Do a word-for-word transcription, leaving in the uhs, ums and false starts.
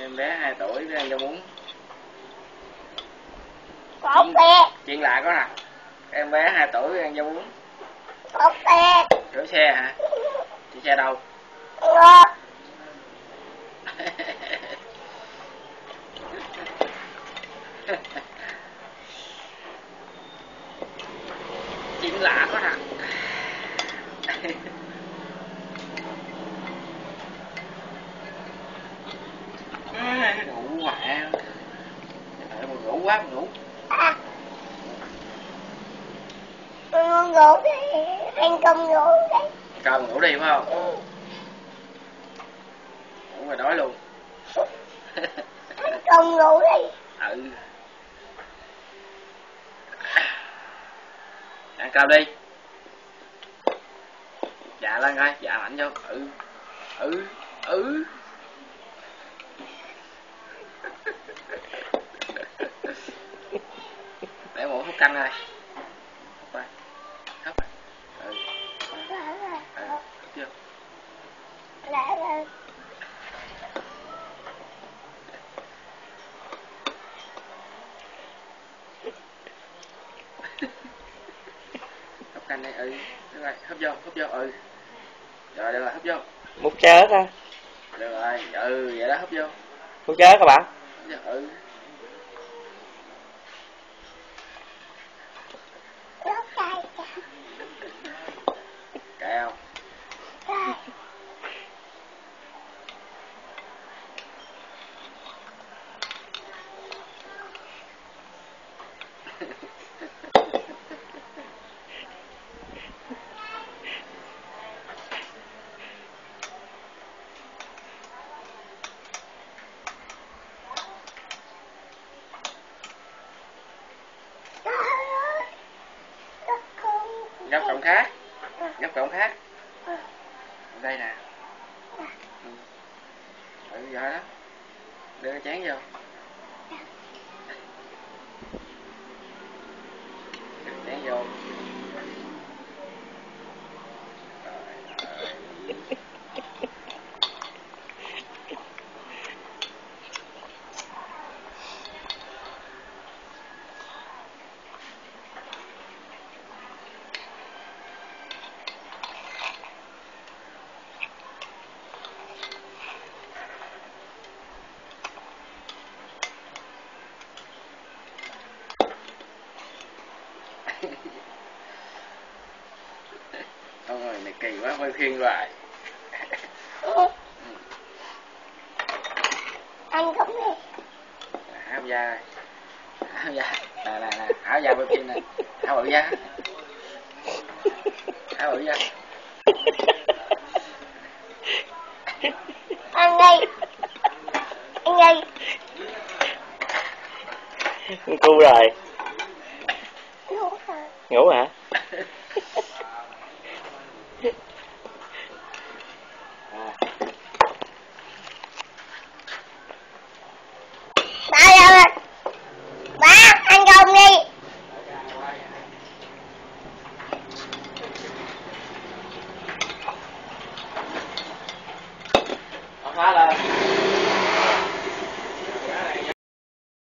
Em bé hai tuổi đang cho muốn. Một xe. Chuyện lạ có nè. Em bé hai tuổi đang cho muốn. Một xe. Rửa xe hả? Chị xe đâu? Ngọt. Chuyện lạ quá hả? Ngủ mẹ. Trời buồn ngủ quá, buồn ngủ. À. Tôi muốn ngủ đi. Anh không ngủ đi. Cơm ngủ đi phải không? Ừ. Ngủ rồi đói luôn. Anh không ngủ đi. Ừ. Ăn cơm đi. Dạ lên coi, dạ mạnh vô. Ừ. Ừ. Ừ. Để muỗng hút canh này. Hút coi. Hút. Ừ. Ừ. Hút vô. Lại lên. Hút canh đi. Ừ. Được rồi, hút vô, hút vô. Ừ. Rồi, được rồi, hút vô. Múc chết á. Được rồi, ừ, vậy đó, hút vô. Múc chết các bạn. Hút vô, ừ. Nó cay kìa. Cay không? Cay. Gấp cộng khác. Gấp cộng khác. Đây nè. Ừ. Ừ, rồi đó. Đưa cái chén vô. Đưa cái chén vô. Con ơi, này kỳ quá, mới khiêng hoài. Ừ. Anh không đi. Áo da. Áo da. Nè, nè, nè, áo da bên kia nè. Áo bự da. Áo bự da. Anh đi. Anh đi. Cu rồi. Ngủ rồi. Ngủ hả? Ba ra. Ba, anh không đi. Phá lên.